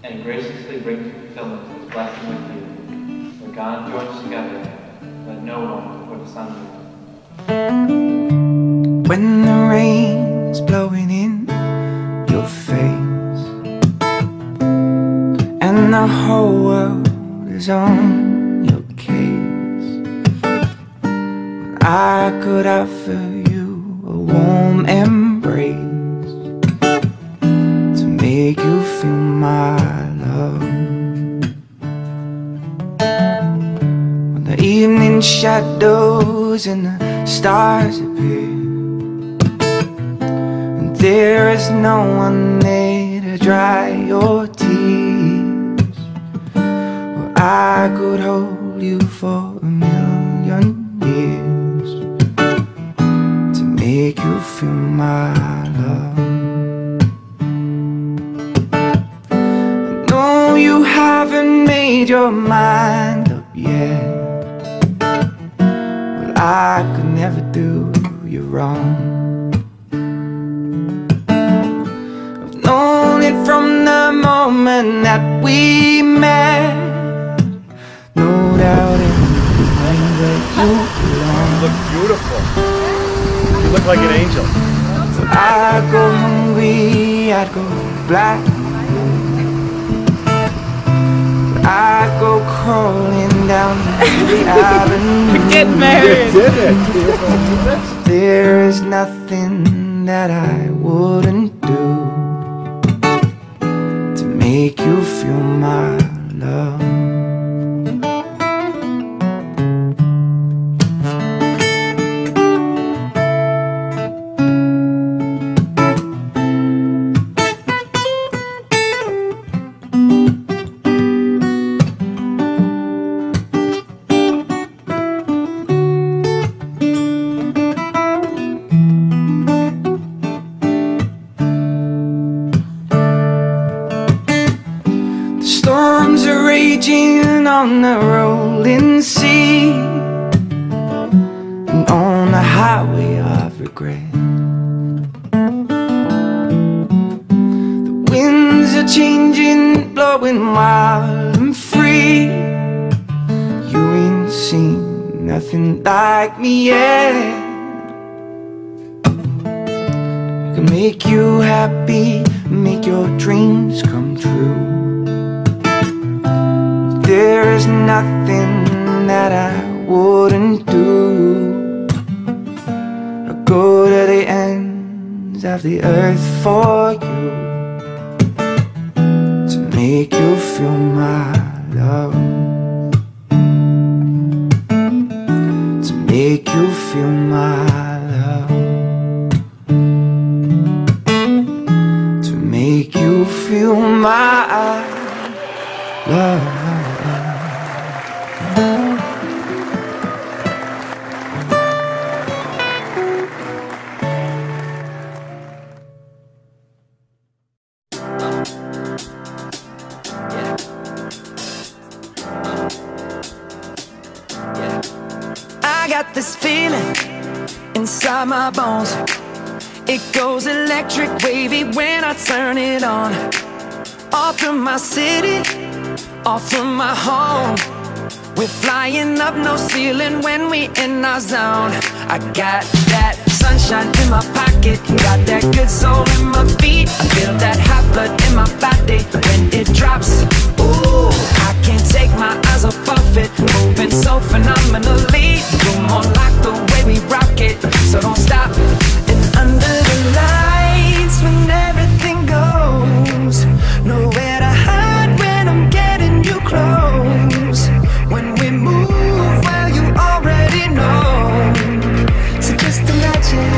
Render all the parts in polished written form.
and graciously bring to fulfillment his blessing with you. Where God joins together, let no one put asunder. When the rain's blowing in your face and the whole world is on your case, I could offer you a warm embrace to make you feel my love. When the evening shadows and the stars appear, and there is no one there to dry your tears, well, I could hold you for a million years to make you feel my love. I know you haven't made your mind up yet. Well, I could never do you wrong. I've known it from the moment that we met. No doubt in my mind that you belong. You look beautiful. You look like an angel. I'd go hungry, I'd go black, I'd go crawling down the avenue. Get married. You did it. There is nothing that I wouldn't do to make you feel my love. Storms are raging on the rolling sea and on the highway of regret. The winds are changing, blowing wild and free. You ain't seen nothing like me yet. I can make you happy, make your dreams come true. There is nothing that I wouldn't do. I'll go to the ends of the earth for you to make you feel my love, to make you feel my love, to make you feel my love. I got this feeling inside my bones. It goes electric wavy when I turn it on. Off from my city, off from my home. We're flying up, no ceiling when we in our zone. I got that sunshine in my pocket, got that good soul in my feet. I feel that hot blood in my body when it drops. Ooh, I can't take my eyes off of it, moving so phenomenally. You're more like the way we rock it, so don't stop. And under the lights when everything goes, nowhere to hide when I'm getting you close. When we move, well, you already know. So just imagine.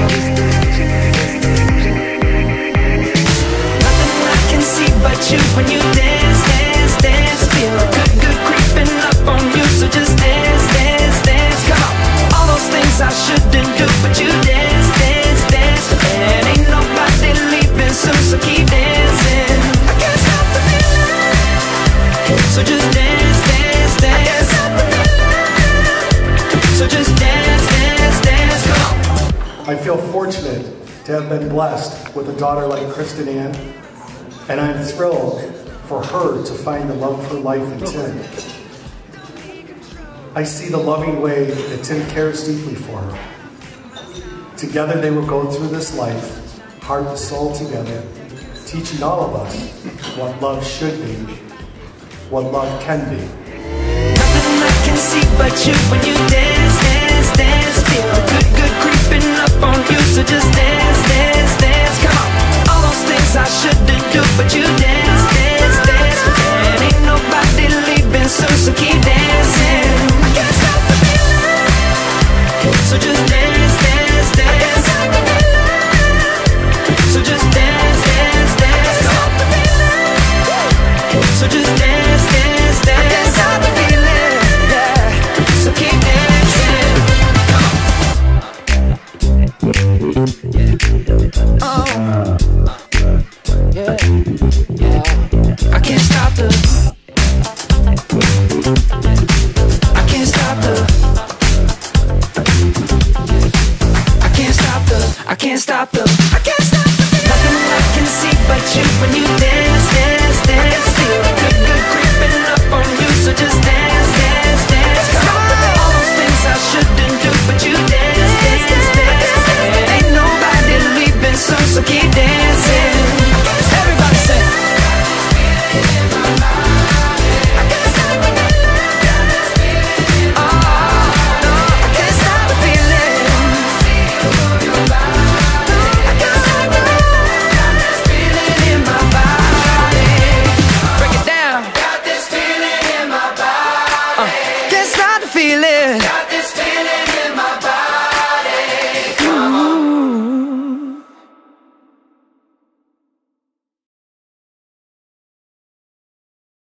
Nothing I can see but you when you dance, dance, dance. Feel good, good creeping up on you. So just dance, dance, dance. Come on. All those things I shouldn't do, but you dance, dance, dance. And ain't nobody leaving soon, so keep dancing. I can't stop the feeling. So just dance, dance, dance. I can't stop the feeling. So just dance, dance, dance. Come on. I feel fortunate to have been blessed with a daughter like Kristyn, and I'm thrilled for her to find the love of her life in Tim. I see the loving way that Tim cares deeply for her. Together they will go through this life, heart and soul together, teaching all of us what love should be, what love can be. Nothing I can see but you when you dance, dance, dance. Feel the good creeping up on you, so just dance, dance, dance. Come on, all those things I shouldn't do, but you dance.